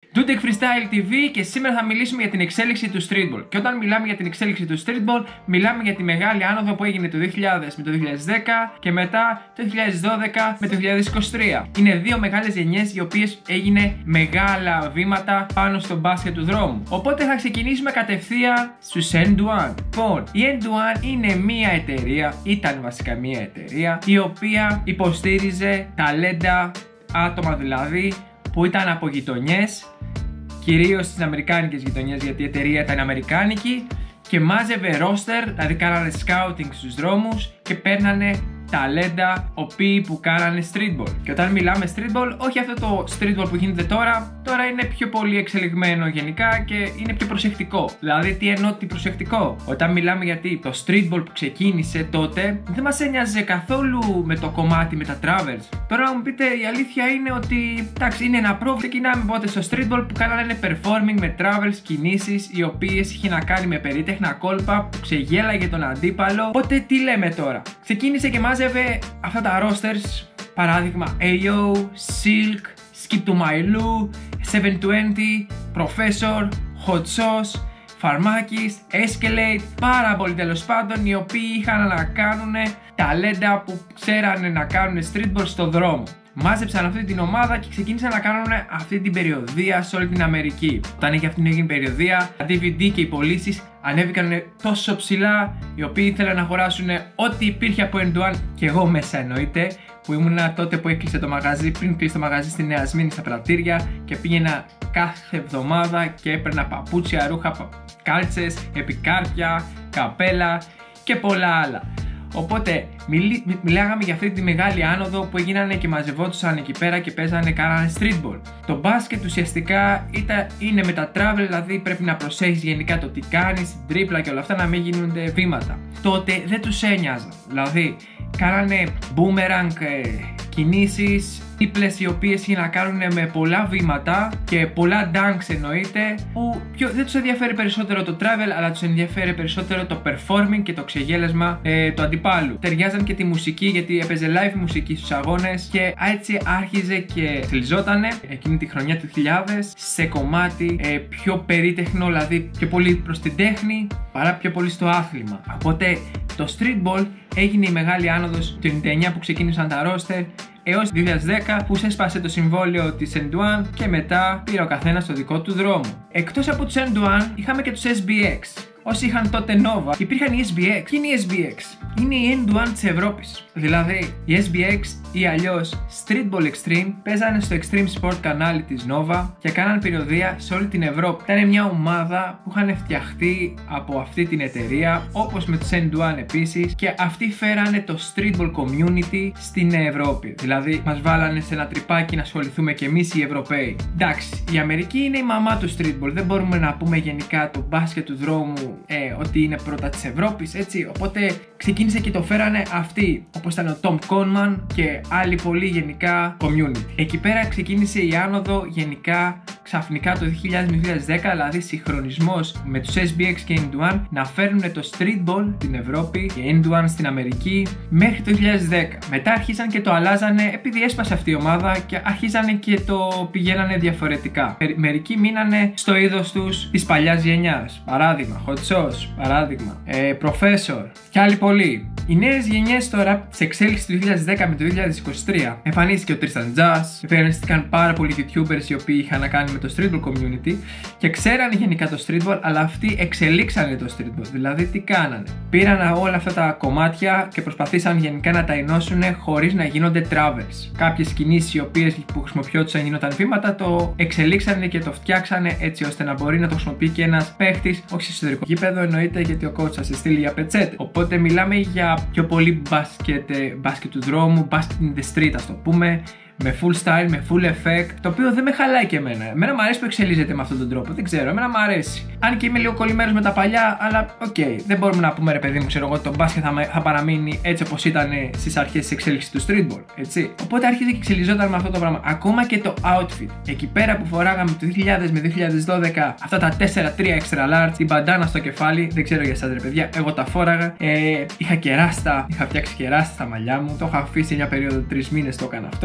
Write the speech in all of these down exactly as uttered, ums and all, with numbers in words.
Dudek Freestyle τι βι και σήμερα θα μιλήσουμε για την εξέλιξη του streetball. Και όταν μιλάμε για την εξέλιξη του streetball, μιλάμε για τη μεγάλη άνοδο που έγινε το δύο χιλιάδες με το δύο χιλιάδες δέκα και μετά το δύο χιλιάδες δώδεκα με το δύο χιλιάδες είκοσι τρία. Είναι δύο μεγάλες γενιές οι οποίες έγινε μεγάλα βήματα πάνω στο μπάσκετ του δρόμου. Οπότε θα ξεκινήσουμε κατευθείαν στους End-One. Λοιπόν, η End-One είναι μια εταιρεία, ήταν βασικά μια εταιρεία, η οποία υποστήριζε ταλέντα, άτομα δηλαδή, που ήταν από γειτονιές, κυρίως στις αμερικάνικες γειτονιές, γιατί η εταιρεία ήταν αμερικάνικη, και μάζευε roster, δηλαδή κάνανε scouting στους δρόμους και παίρνανε ταλέντα οποίοι που κάνανε streetball. Και όταν μιλάμε streetball, όχι αυτό το streetball που γίνεται τώρα, τώρα είναι πιο πολύ εξελιγμένο γενικά και είναι πιο προσεκτικό. Δηλαδή, τι εννοώ τι προσεκτικό? Όταν μιλάμε γιατί το streetball που ξεκίνησε τότε δεν μας ένοιαζε καθόλου με το κομμάτι με τα travels. Τώρα να μου πείτε, η αλήθεια είναι ότι εντάξει, είναι ένα πρόβλημα. Ξεκινάμε οπότε στο streetball που κάνανε performing με travels, κινήσεις οι οποίες είχε να κάνει με περίτεχνα κόλπα που ξεγέλαγε τον αντίπαλο. Οπότε τι λέμε τώρα? Ξεκίνησε και μάζευε αυτά τα rosters, παράδειγμα έι ο, Silk, Skip to My Lou, επτακόσια είκοσι, Professor, Hot Sauce, Φαρμάκης, Escalate, πάρα πολλοί τέλος πάντων οι οποίοι είχαν να κάνουν ταλέντα που ξέρανε να κάνουν streetball στο δρόμο. Μάζεψαν αυτή την ομάδα και ξεκίνησαν να κάνουν αυτή την περιοδεία σε όλη την Αμερική. Όταν είχε αυτήν την περιοδεία, τα ντι βι ντι και οι πωλήσεις ανέβηκαν τόσο ψηλά, οι οποίοι ήθελαν να αγοράσουν ό,τι υπήρχε από End-One, και εγώ μέσα εννοείται, που ήμουνα τότε που έκλεισε το μαγαζί, πριν κλείσει το μαγαζί στη Νέα Σμήνη στα πρατήρια, και πήγαινα κάθε εβδομάδα και έπαιρνα παπούτσια, ρούχα, κάλτσες, επικάρπια, καπέλα και πολλά άλλα. Οπότε μιλή, μιλάγαμε για αυτή τη μεγάλη άνοδο που έγινανε και μαζευόντουσαν εκεί πέρα και παίζανε, κάνανε streetball. Το μπάσκετ ουσιαστικά ήταν, είναι με τα travel, δηλαδή πρέπει να προσέχεις γενικά το τι κάνεις, την τρίπλα και όλα αυτά, να μην γίνονται βήματα. Τότε δεν τους ένοιαζαν, δηλαδή κάνανε boomerang ε, κινήσεις, τρίπλες οι οποίες είχαν να κάνουν με πολλά βήματα και πολλά dunks εννοείται, που πιο, δεν τους ενδιαφέρει περισσότερο το travel, αλλά τους ενδιαφέρει περισσότερο το performing και το ξεγέλασμα ε, του αντιπάλου. Ταιριάζαν και τη μουσική, γιατί έπαιζε live μουσική στους αγώνες, και έτσι άρχιζε και θλιζότανε εκείνη τη χρονιά του χιλιάδες σε κομμάτι ε, πιο περίτεχνο, δηλαδή πιο πολύ προς την τέχνη παρά πιο πολύ στο άθλημα. Οπότε το streetball έγινε η μεγάλη άνοδος του ενενήντα εννιά που ξεκίνησαν τα roster, έως το δύο χιλιάδες δέκα που σέσπασε το συμβόλαιο της End-One και μετά πήρε ο καθένας το δικό του δρόμο. Εκτός από τους End-One είχαμε και τους ες μπι εξ. Όσοι είχαν τότε Nova, υπήρχαν οι ες μπι εξ. Ποιοι είναι οι ες μπι εξ? Είναι η End-One της Ευρώπης. Δηλαδή, οι ες μπι εξ ή αλλιώς Streetball Extreme παίζανε στο Extreme Sport κανάλι της Nova και κάναν περιοδεία σε όλη την Ευρώπη. Ήταν μια ομάδα που είχαν φτιαχτεί από αυτή την εταιρεία, όπως με τους End-One επίσης, και αυτοί φέρανε το Streetball Community στην Ευρώπη. Δηλαδή, μας βάλανε σε ένα τρυπάκι να ασχοληθούμε κι εμείς οι Ευρωπαίοι. Εντάξει, η Αμερική είναι η μαμά του Streetball. Δεν μπορούμε να πούμε γενικά το μπάσκετ του δρόμου Ε, ότι είναι πρώτα της Ευρώπης, έτσι. Οπότε ξεκίνησε και το φέρανε αυτοί, όπως ήταν ο Tom Conman και άλλοι πολλοί γενικά community. Εκεί πέρα ξεκίνησε η άνοδο γενικά ξαφνικά το δύο χιλιάδες με δύο χιλιάδες δέκα, δηλαδή συγχρονισμός με τους ες μπι εξ και End-One να φέρνουν το streetball στην Ευρώπη και End-One στην Αμερική μέχρι το δύο χιλιάδες δέκα. Μετά αρχίσαν και το αλλάζανε, επειδή έσπασε αυτή η ομάδα, και αρχίζανε και το πηγαίνανε διαφορετικά. Μερικοί μείνανε στο είδος τους της παλιάς γενιάς. Παράδειγμα, Hot Sauce, παράδειγμα, ε, Professor και άλλοι πολλοί. Οι νέες γενιές τώρα, σε εξέλιξη του δύο χιλιάδες δέκα με το δύο χιλιάδες είκοσι τρία, εμφανίστηκε ο Tristan Jazz, εμφανίστηκαν πάρα πολλοί YouTubers οι οποίοι είχαν να κάνουν με το streetball community και ξέρανε γενικά το streetball, αλλά αυτοί εξελίξανε το streetball. Δηλαδή, τι κάνανε? Πήραν όλα αυτά τα κομμάτια και προσπαθήσαν γενικά να τα ενώσουν χωρίς να γίνονται travels. Κάποιες κινήσεις οι οποίες που χρησιμοποιόντουσαν γίνονταν βήματα, το εξελίξανε και το φτιάξανε έτσι ώστε να μπορεί να το χρησιμοποιεί και ένας παίχτης, όχι σε εσωτερικό γήπεδο εννοείται, γιατί ο coach θα σε στείλει για πετσέτε. Οπότε μιλάμε για πιο πολύ μπάσκετ, μπάσκετ του δρόμου, μπάσκετ in the street, ας το πούμε, με full style, με full effect, το οποίο δεν με χαλάει και εμένα. Εμένα μου αρέσει που εξελίσσεται με αυτόν τον τρόπο, δεν ξέρω, εμένα μου αρέσει. Αν και είμαι λίγο κολλημένος με τα παλιά, αλλά οκ, okay, δεν μπορούμε να πούμε, ρε παιδί μου, ξέρω εγώ, το μπάσκετ θα, θα παραμείνει έτσι όπως ήταν στις αρχές της εξέλιξης του streetball, έτσι. Οπότε άρχισε και εξελιζόταν με αυτό το πράγμα. Ακόμα και το outfit, εκεί πέρα που φοράγαμε το δύο χιλιάδες με δύο χιλιάδες δώδεκα, αυτά τα τέσσερα τρία extra large, την μπαντάνα στο κεφάλι, δεν ξέρω για εσάς, ρε παιδιά, εγώ τα φόραγα. Ε, είχα κεράστα, είχα φτιάξει κεράστα στα μαλλιά μου, το είχα αφήσει μια περίοδο τρεις μήνες, το έκανα αυτό. Δεν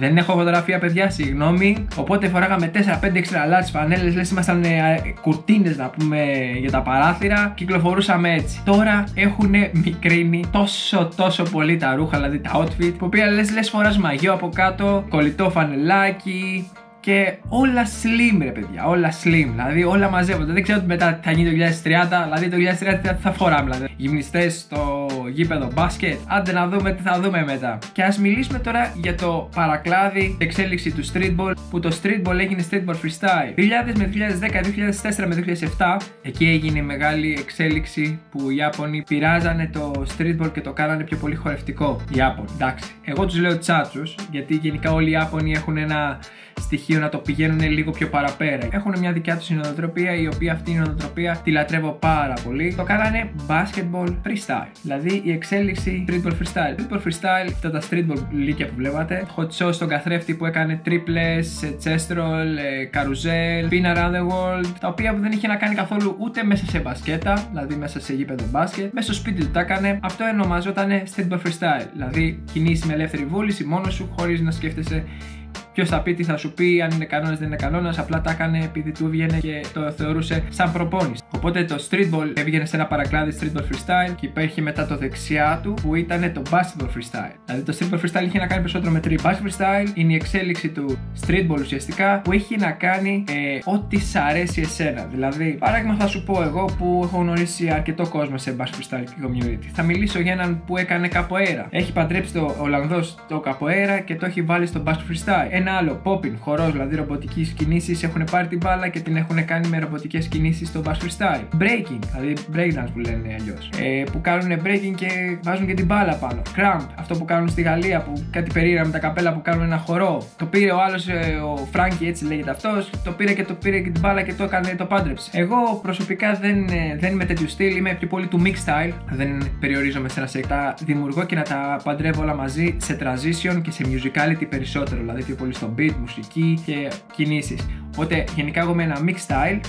Δεν έχω φωτογραφία, παιδιά, συγγνώμη. Οπότε φοράγαμε τέσσερα πέντε extra large φανέλες, λες ήμασταν κουρτίνες να πούμε για τα παράθυρα. Κυκλοφορούσαμε έτσι. Τώρα έχουν μικρύνει τόσο τόσο πολύ τα ρούχα, δηλαδή τα outfit, που οποία λες, λες φοράς μαγιό από κάτω, κολλητό φανελάκι. Και όλα slim, ρε παιδιά, όλα slim. Δηλαδή όλα μαζεύονται. Δεν ξέρω ότι μετά θα γίνει το δύο χιλιάδες τριάντα. Δηλαδή το δύο χιλιάδες τριάντα τι θα φοράμε, δηλαδή. Γυμνιστές στο γήπεδο μπάσκετ. Άντε να δούμε τι θα δούμε μετά. Και ας μιλήσουμε τώρα για το παρακλάδι, την εξέλιξη του streetball. Που το streetball έγινε streetball freestyle. δύο χιλιάδες με δύο χιλιάδες δέκα, δύο χιλιάδες τέσσερα με δύο χιλιάδες επτά. Εκεί έγινε η μεγάλη εξέλιξη που οι Ιάπωνοι πειράζανε το streetball και το κάνανε πιο πολύ χορευτικό. Οι Ιάπωνοι, εντάξει. Εγώ τους λέω τσάτσους, γιατί γενικά όλοι οι Ιάπωνοι έχουν ένα στοιχείο να το πηγαίνουν λίγο πιο παραπέρα. Έχουν μια δικιά τους νοοτροπία, η οποία αυτή η νοοτροπία τη λατρεύω πάρα πολύ. Το κάνανε basketball freestyle. Δηλαδή η εξέλιξη streetball freestyle. Streetball freestyle, αυτά τα streetball λύκια που βλέπατε. Hot show στον καθρέφτη που έκανε triples, chest roll, carousel, spin around the world. Τα οποία δεν είχε να κάνει καθόλου ούτε μέσα σε μπασκέτα, δηλαδή μέσα σε γήπεδο μπάσκετ. Μέσα στο σπίτι του τα έκανε. Αυτό ονομαζόταν streetball freestyle. Δηλαδή κινήσει με ελεύθερη βούληση μόνο σου, χωρίς να σκέφτεσαι ποιος θα πει, τι θα σου πει, αν είναι κανόνας δεν είναι κανόνας. Απλά τα έκανε επειδή του έβγαινε και το θεωρούσε σαν προπόνηση. Οπότε το streetball έβγαινε σε ένα παρακλάδι streetball freestyle και υπήρχε μετά το δεξιά του που ήταν το basketball freestyle. Δηλαδή το streetball freestyle είχε να κάνει περισσότερο με τρίπ. Basketball freestyle είναι η εξέλιξη του streetball ουσιαστικά που έχει να κάνει ε, ό,τι σ' αρέσει εσένα. Δηλαδή, παράδειγμα θα σου πω εγώ που έχω γνωρίσει αρκετό κόσμο σε basketball freestyle community. Θα μιλήσω για έναν που έκανε capoeira. Έχει παντρέψει το Ολλανδός το capoeira και το έχει βάλει στο basketball freestyle. Ένα άλλο, popping, χορός, δηλαδή ρομποτικές κινήσεις. Έχουν πάρει την μπάλα και την έχουν κάνει με ρομποτικές κινήσεις στο basketball freestyle. Breaking, δηλαδή breakdance που λένε αλλιώς. Ε, που κάνουν breaking και βάζουν και την μπάλα πάνω. Cramp, αυτό που κάνουν στη Γαλλία, που κάτι περίεργα με τα καπέλα που κάνουν ένα χορό. Το πήρε ο άλλος, ε, ο Φράγκι, έτσι λέγεται αυτός. Το πήρε και το πήρε και την μπάλα και το έκανε, το πάντρεψε. Εγώ προσωπικά δεν, δεν είμαι τέτοιου στυλ, είμαι πιο πολύ του mix style. Δεν περιορίζομαι σε ένα σεκ. Τα δημιουργώ και να τα παντρεύω όλα μαζί σε transition και σε musicality περισσότερο. Δηλαδή πιο πολύ στο beat, μουσική και κινήσεις. Οπότε γενικά εγώ με ένα mix style.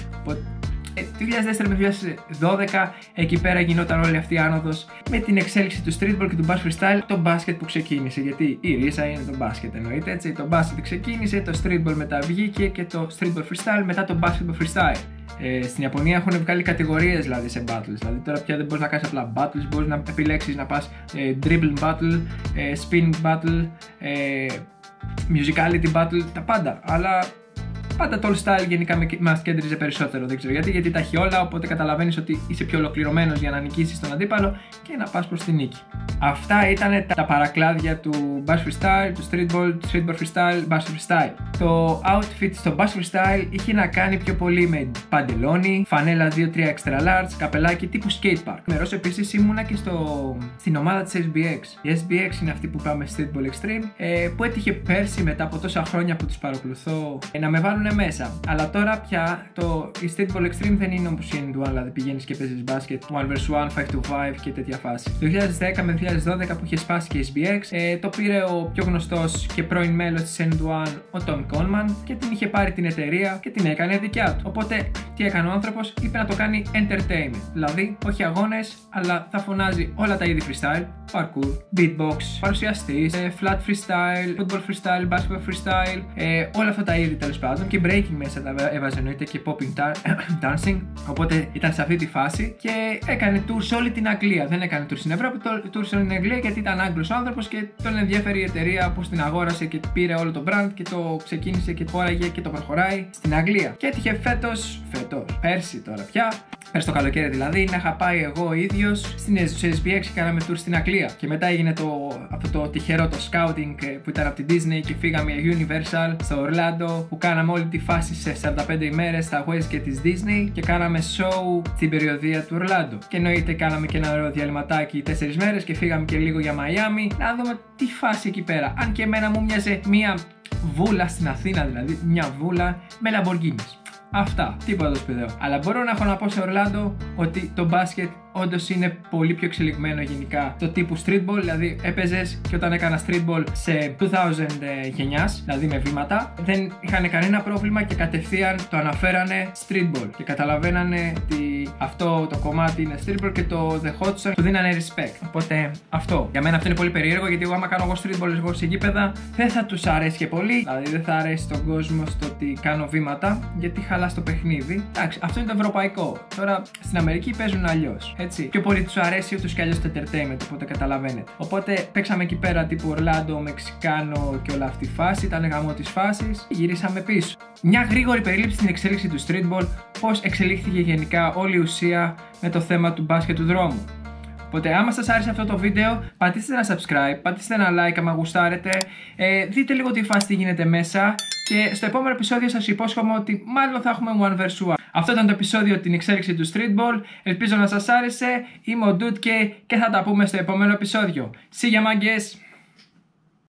Το δύο χιλιάδες τέσσερα με δύο χιλιάδες δώδεκα εκεί πέρα γινόταν όλη αυτή η άνοδος με την εξέλιξη του streetball και του basketball freestyle, το μπάσκετ που ξεκίνησε. Γιατί η ρίσα είναι το μπάσκετ, εννοείται έτσι. Το μπάσκετ ξεκίνησε, το streetball μετά βγήκε και το streetball freestyle μετά το basketball freestyle. Ε, στην Ιαπωνία έχουν βγάλει κατηγορίες δηλαδή σε battles. Δηλαδή τώρα πια δεν μπορείς να κάνεις απλά battles, μπορείς να επιλέξεις να πας ε, dribbling battle, ε, spin battle, ε, musicality battle, τα πάντα. Αλλά πάντα το all style γενικά μας κέντριζε περισσότερο. Δεν ξέρω γιατί, γιατί τα έχει όλα. Οπότε καταλαβαίνεις ότι είσαι πιο ολοκληρωμένος για να νικήσεις τον αντίπαλο και να πας προς τη νίκη. Αυτά ήταν τα παρακλάδια του basketball freestyle, του streetball, του streetball freestyle, basketball freestyle. Το outfit στο basketball freestyle είχε να κάνει πιο πολύ με παντελόνι, φανέλα δύο τρία extra large, καπελάκι τύπου skate park. Μερός επίσης ήμουνα και στο, στην ομάδα της ες μπι εξ. Η ες μπι εξ είναι αυτή που πάμε streetball extreme, ε, που έτυχε πέρσι μετά από τόσα χρόνια που τους παρακολουθώ ε, να με βάλουν μέσα. Αλλά τώρα πια το η streetball extreme δεν είναι όπως η εν ντου, δηλαδή πηγαίνεις και παίζεις μπάσκετ one versus one, five to five και τέτοια φάση. Το δύο χιλιάδες δέκα με δύο χιλιάδες δώδεκα που είχε σπάσει και η ες μπι εξ, ε, το πήρε ο πιο γνωστός και πρώην μέλος της εν ντου, ο Tom Coleman, και την είχε πάρει την εταιρεία και την έκανε δικιά του. Οπότε τι έκανε ο άνθρωπος, είπε να το κάνει entertainment. Δηλαδή όχι αγώνες, αλλά θα φωνάζει όλα τα είδη freestyle, parkour, beatbox, παρουσιαστής, ε, flat freestyle, football freestyle, basketball freestyle, ε, όλα αυτά τα είδη τέλος πάντων. Και breaking μέσα τα έβαζε εννοείται και popping dancing. Οπότε ήταν σε αυτή τη φάση και έκανε tour σε όλη την Αγγλία. Δεν έκανε tour στην Ευρώπη, tour σε όλη την Αγγλία γιατί ήταν Άγγλος άνθρωπος και τον ενδιαφέρει η εταιρεία που την αγόρασε και πήρε όλο το brand και το ξεκίνησε και το χώραγε και το προχωράει στην Αγγλία. Και έτυχε φέτος, φέτος, πέρσι τώρα πια, πέρσι το καλοκαίρι δηλαδή, να είχα πάει εγώ ο ίδιος στην ες μπι εξ και κάναμε tour στην Αγγλία. Και μετά έγινε το, αυτό το τυχερό το scouting που ήταν από την Disney και φύγαμε για Universal στο Ορλάντο που κάναμε όλη τη φάση σε σαράντα πέντε ημέρες στα Westgate της Disney και κάναμε show στην περιοδία του Ορλάντο. Και εννοείται κάναμε και ένα ωραίο διαλυματάκι τέσσερις μέρες και φύγαμε και λίγο για Μαϊάμι να δούμε τι φάση εκεί πέρα. Αν και εμένα μου μοιάζε μία βούλα στην Αθήνα, δηλαδή μια βούλα με Lamborghinis. Αυτά, τίποτα το σπουδαίο. Αλλά μπορώ να έχω να πω σε Ορλάντο ότι το μπάσκετ όντως είναι πολύ πιο εξελιγμένο γενικά. Το τύπου streetball, δηλαδή έπαιζες και όταν έκανα streetball σε δύο χιλιάδες γενιάς, δηλαδή με βήματα, δεν είχαν κανένα πρόβλημα και κατευθείαν το αναφέρανε streetball και καταλαβαίνανε τη αυτό το κομμάτι είναι streetball και το The Hotshot του δίνανε respect. Οπότε αυτό. Για μένα αυτό είναι πολύ περίεργο, γιατί εγώ άμα κάνω εγώ streetball εγώ σε γήπεδα δεν θα τους αρέσει και πολύ. Δηλαδή δεν θα αρέσει τον κόσμο στο ότι κάνω βήματα, γιατί χαλά το παιχνίδι. Εντάξει, αυτό είναι το ευρωπαϊκό. Τώρα στην Αμερική παίζουν αλλιώς. Έτσι. Πιο πολύ τους αρέσει ούτως κι αλλιώς το entertainment, οπότε καταλαβαίνετε. Οπότε παίξαμε εκεί πέρα τύπου Ορλάντο, Μεξικάνο και όλα αυτή η φάση. Ήταν γαμό της φάσης. Γυρίσαμε πίσω. Μια γρήγορη περίληψη στην εξέλιξη του streetball, πώς εξελίχθηκε γενικά όλη η ουσία με το θέμα του μπάσκετ του δρόμου. Οπότε, άμα σας άρεσε αυτό το βίντεο, πατήστε ένα subscribe, πατήστε ένα like άμα γουστάρετε, ε, δείτε λίγο τι φάση τι γίνεται μέσα και στο επόμενο επεισόδιο σας υπόσχομαι ότι μάλλον θα έχουμε one versus one. Αυτό ήταν το επεισόδιο την εξέλιξη του streetball, ελπίζω να σας άρεσε, είμαι ο Dude και, και θα τα πούμε στο επόμενο επεισόδιο. See ya, μάγκες!